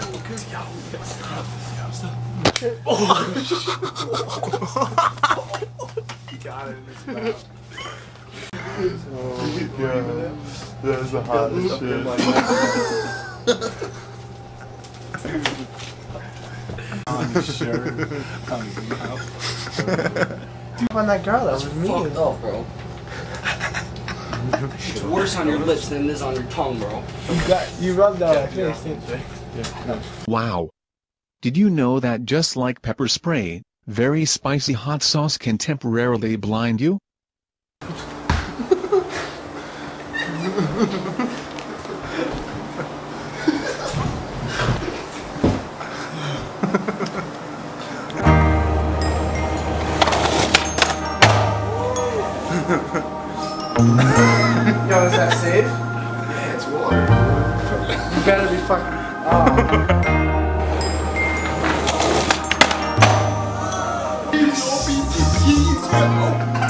He got it in his mouth. Oh my god. That's the hottest shit. On his shirt. On his mouth. On that girl, that was me. Fucked up, bro. It's worse on your lips than it is on your tongue, bro. You rubbed the face, didn't you? Wow. Did you know that just like pepper spray, very spicy hot sauce can temporarily blind you? Yo, is that safe? Yeah, it's water. You better be fucking. Oh. He's so